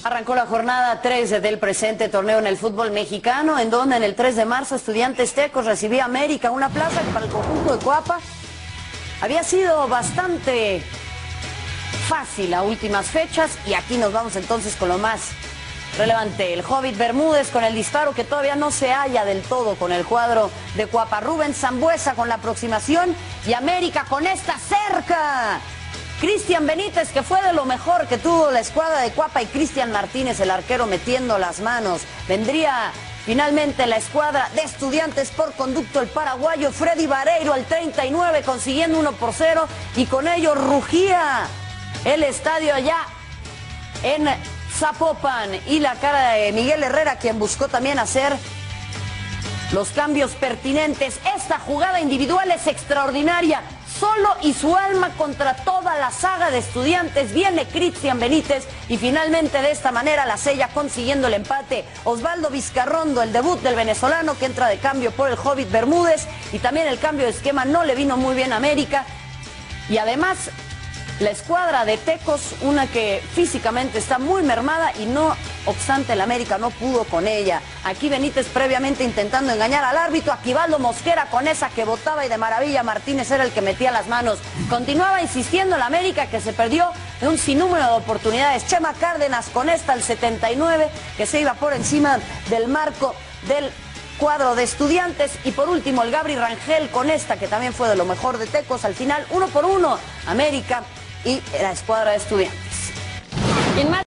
Arrancó la jornada 3 del presente torneo en el fútbol mexicano, en donde en el 3 de marzo Estudiantes Tecos recibía a América, una plaza que para el conjunto de Coapa había sido bastante fácil a últimas fechas, y aquí nos vamos entonces con lo más relevante. El Hobbit Bermúdez con el disparo que todavía no se halla del todo con el cuadro de Coapa. Rubén Sambueza con la aproximación y América con esta cerca. Cristian Benítez, que fue de lo mejor que tuvo la escuadra de Coapa, y Cristian Martínez, el arquero, metiendo las manos. Vendría finalmente la escuadra de Estudiantes por conducto el paraguayo Freddy Vareiro al 39, consiguiendo 1-0, y con ello rugía el estadio allá en Zapopan, y la cara de Miguel Herrera, quien buscó también hacer los cambios pertinentes. Esta jugada individual es extraordinaria. Solo y su alma contra toda la saga de Estudiantes. Viene Cristian Benítez y finalmente de esta manera la sella, consiguiendo el empate Osvaldo Vizcarrondo, el debut del venezolano, que entra de cambio por el Hobbit Bermúdez. Y también el cambio de esquema no le vino muy bien a América. Y además la escuadra de Tecos, una que físicamente está muy mermada, y no obstante el América no pudo con ella. Aquí Benítez previamente intentando engañar al árbitro. Aquivaldo Mosquera con esa que botaba, y de maravilla Martínez era el que metía las manos. Continuaba insistiendo el América, que se perdió de un sinnúmero de oportunidades. Chema Cárdenas con esta al 79, que se iba por encima del marco del cuadro de Estudiantes. Y por último el Gabri Rangel con esta, que también fue de lo mejor de Tecos. Al final 1-1 América y la escuadra de Estudiantes.